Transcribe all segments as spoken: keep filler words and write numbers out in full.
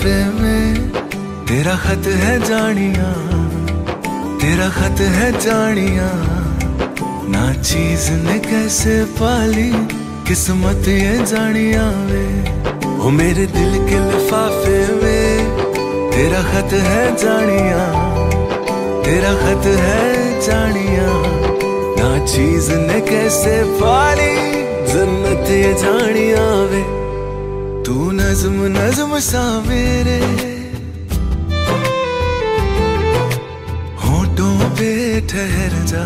लिफाफे में तेरा खत है जानिया, तेरा खत है जानिया। ना चीज ने कैसे पाली किस्मत ये जानिया वे। ओ मेरे दिल के लिफाफे में तेरा खत है जानिया, तेरा खत है जानिया। ना चीज ने कैसे पाली जन्नत ये जानिया वे। तू नज्म नज्म सा मेरे होठों पे ठहर जा,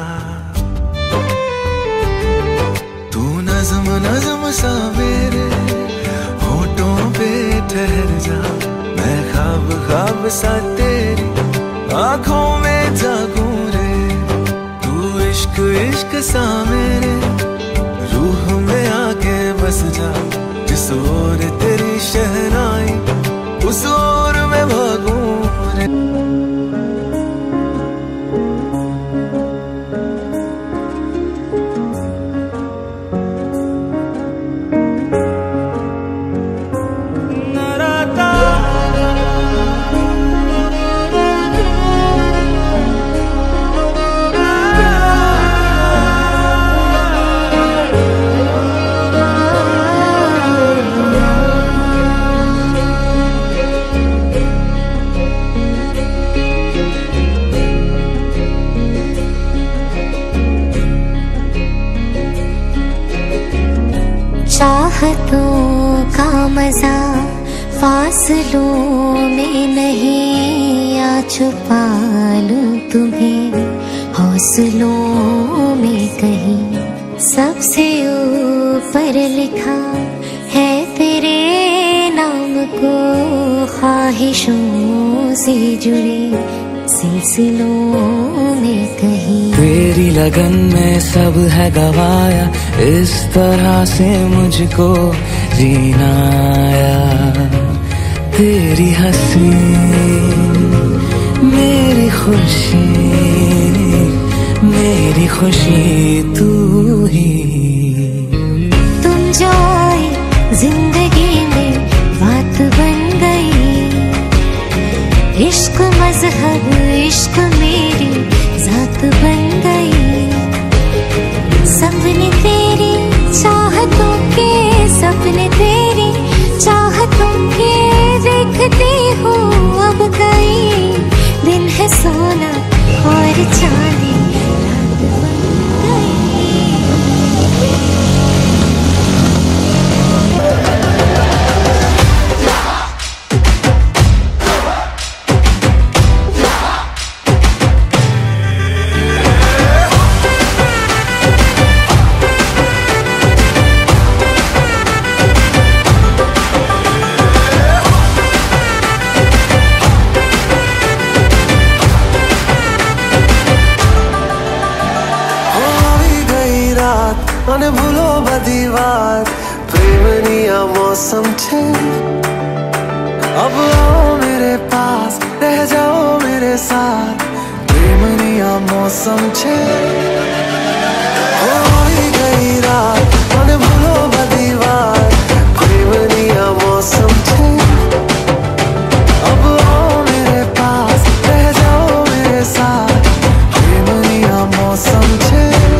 तू नज्म नज्म सा मेरे होठों पे ठहर जा। मैं ख्वाब ख्वाब सा तेरी आंखों में जागूं रे। तू इश्क इश्क सा मेरे रूह में आके बस जा। जिस ओर तेरी शहनाई उस ओर मैं भागूं रे। चाहतों का मजा फासलों में नहीं, आ छुपा लूं तुम्हें हौसलों में कहीं। सबसे ऊपर लिखा है तेरे नाम को, ख्वाहिशों से जुड़े सिलसिलों में कहीं। तेरी लगन में सब है गवाया, इस तरह से मुझको जीना आया। तेरी हंसी मेरी खुशी, मेरी खुशी तू ही। तुम जो आए जिंदगी में बात बन गई। इश्क मजहब इश्क मेरी जात बन गई। सपने तेरी चाहतों के, सपने तेरी चाहतों के देखती हूँ अब कई। दिन है सोना और चांदी रात बन गई। અને ભૂલો બધી વાત પ્રેમની આ मौसम छे। अब आओ मेरे पास रह जाओ मेरे साथ, प्रेमनी आ मौसम छे। होई गई रात અને ભૂલો બધી વાત પ્રેમની आ मौसम छे। अब आओ मेरे पास रह जाओ मेरे साथ, प्रेमनी आ मौसम छे।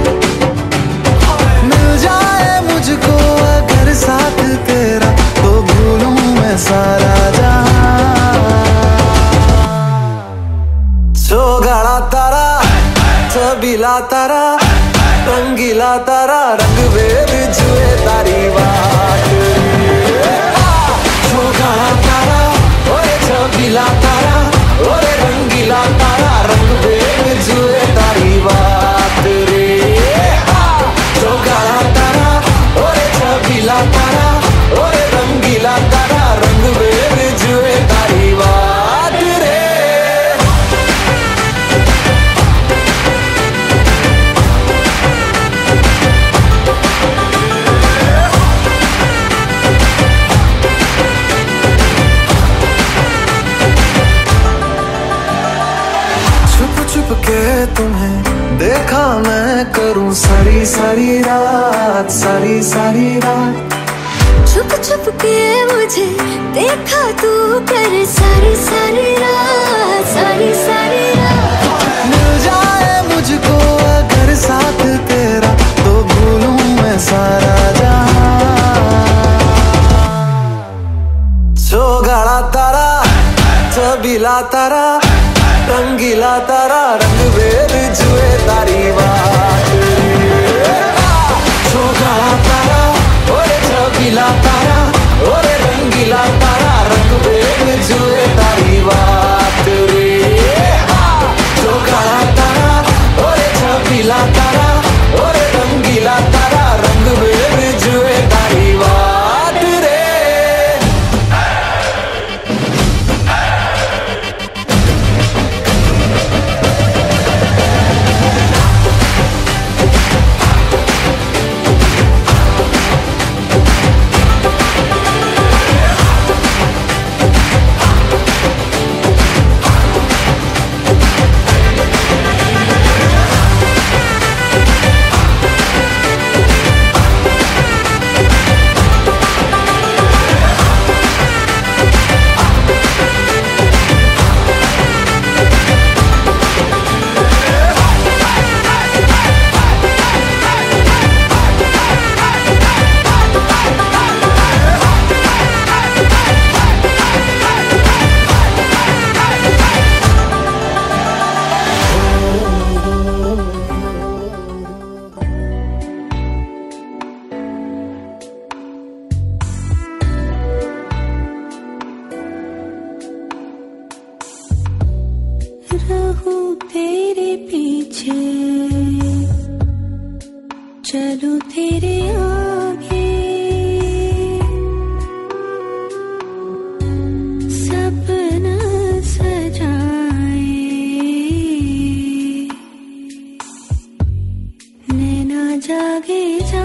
मुझको अगर साथ तेरा तो भूलूं मैं सारा जहां। चौगाड़ा तारा छबीला तारा रंगीला तारा रंग बेद जुए तारी बात। चौगाड़ा तारा ओए छबीला तारा ओए रंगीला तारा रंग बेद जुए तारी बात रे। चौगाड़ा तारा ओरे छबीला तारा ओरे रंगीला तारा रंग बेद जुए तारी बात रे। छुप छुप के तुम्हें देखा मैं करूं सारी सारी रात, सारी सारी रात। छुप छुप के मुझे देखा तू कर सारी सारी रात, सारी सारी रात। मिल जाए मुझको अगर साथ तेरा तो भूलूं मैं सारा जहां। सोगाड़ा तारा, छबीला तारा, रंगीला तारा, रंग बेर जुए तारी बात। सोगाड़ा तारा, ओरे छबीला तारा, ओरे रंगीला तारा, रंग बेर जुए तारी बात रे। सोगाड़ा तारा, ओरे छबीला तारा, ओरे रंगीला तारा, रंग बेर जुए तारी बात रे। रहूं तेरे पीछे, चलूं तेरे आगे, सपना सजाए, नैना जागे जा।